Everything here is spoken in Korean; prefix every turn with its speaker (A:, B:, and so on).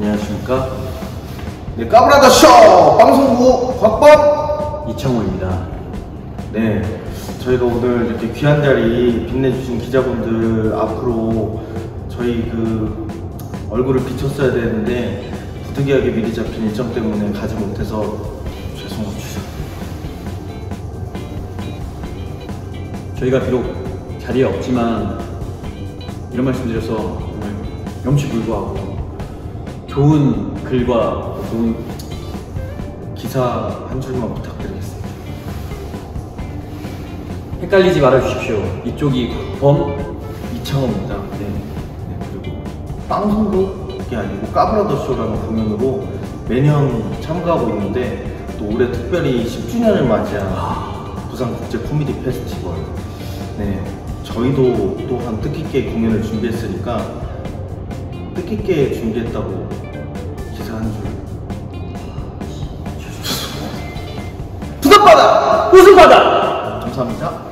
A: 안녕하십니까. 네, 까브라더 쇼! 방송국 곽범 이창호입니다. 네, 저희가 오늘 이렇게 귀한 자리 빛내주신 기자분들 앞으로 저희 그 얼굴을 비췄어야 되는데 부득이하게 미리 잡힌 일정 때문에 가지 못해서 죄송합니다.
B: 저희가 비록 자리에 없지만 이런 말씀 드려서 정말 명치불구하고 좋은 글과 좋은
A: 기사 한 줄만 부탁드리겠습니다.
B: 헷갈리지 말아주십시오. 이쪽이 곽범
A: 이창호입니다. 네, 그리고 방송국이 아니고 까브라더 쇼라는 공연으로 매년 참가하고 있는데 또 올해 특별히 10주년을 맞이한 부산국제 코미디 페스티벌. 네, 저희도 또한 뜻깊게 공연을 준비했으니까 뜻깊게 준비했다고 기사 한 줄. 부산바다!
B: 웃음바다!
A: 감사합니다.